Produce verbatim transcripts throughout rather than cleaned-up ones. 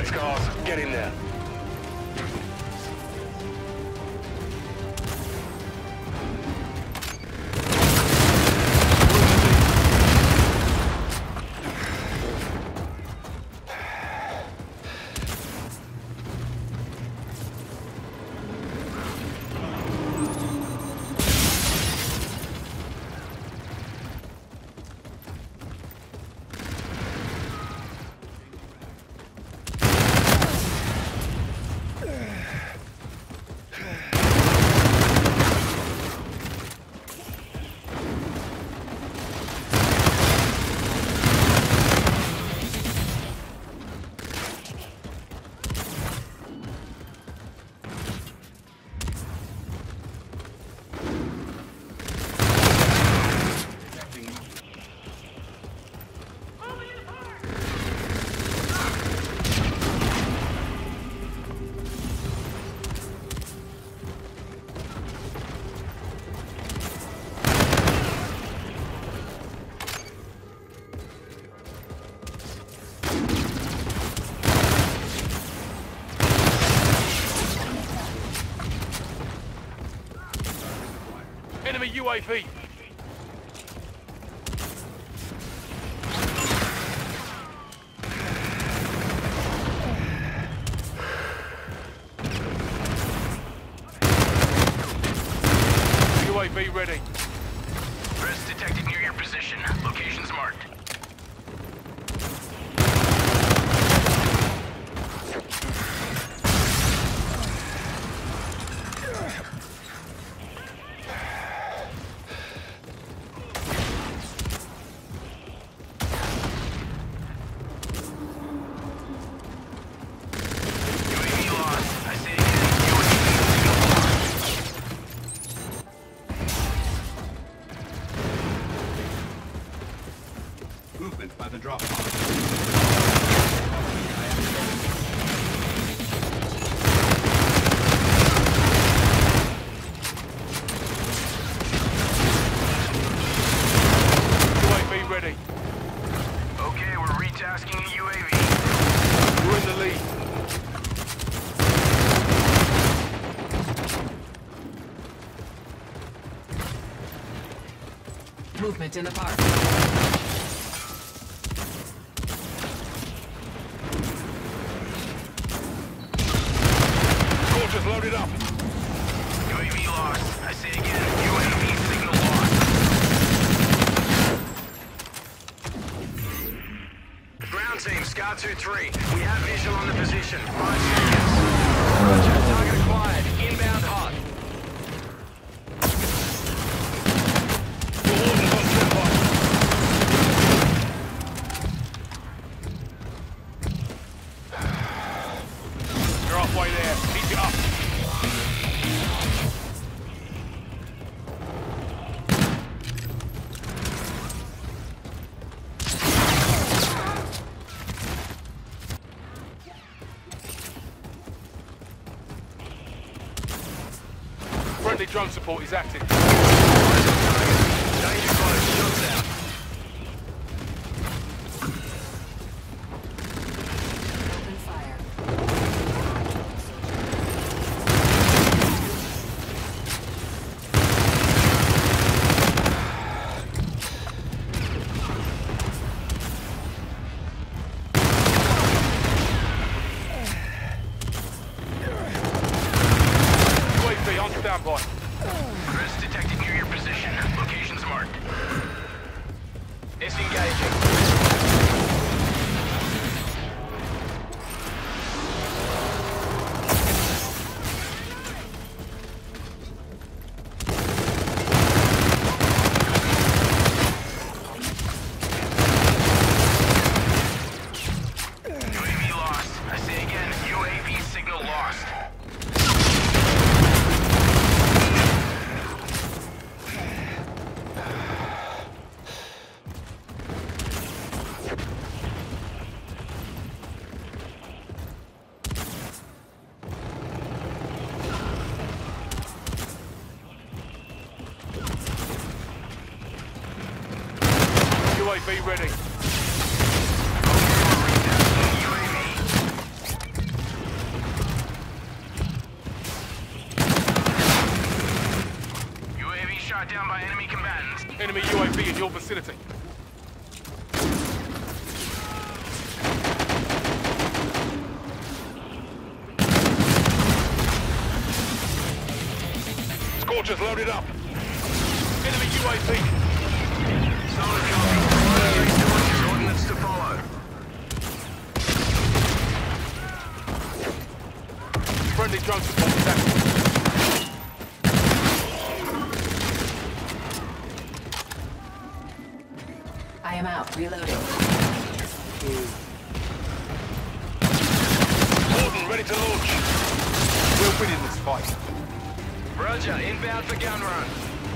Next cars, get in there. Enemy U A V. U A V ready. Threats detected near your position. Locations marked. Movement by the drop. U A V ready. Okay, we're retasking a U A V. We're in the lead. Movement in the park. Soldiers loaded up. U A V lost. I say again, U A V signal lost. Ground team, Scar two three. We have visual on the position. Five seconds. Roger, target acquired. Inbound hot. Your orders on standby. You're halfway there. Keep it up. Friendly drone support is active. Danger close. Shots out. Open fire. U A V on standby. Threats detected near your position. Locations marked. It's engaging. U A V lost. I say again, U A V signal lost. U A V ready. U A V. down by enemy combatants. Enemy U A V in your vicinity. Scorchers loaded up. Enemy U A V. Solid copy. Three coordinates to follow. Friendly drone support is active. I am out. Reloading. Warden ready to launch. We're winning this fight. Roger, inbound for gun run.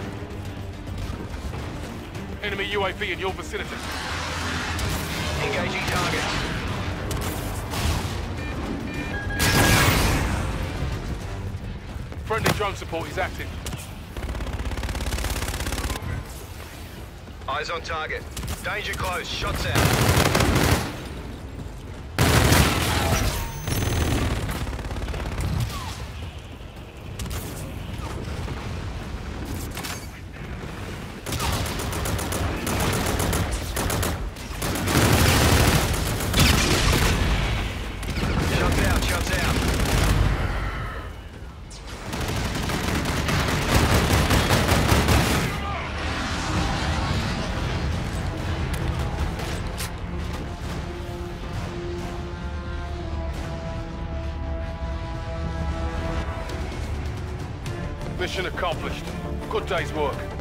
Enemy U A V in your vicinity. Engaging target. Friendly drone support is active. Eyes on target. Danger close. Shots out. Shots out. Shots out. Mission accomplished. Good day's work.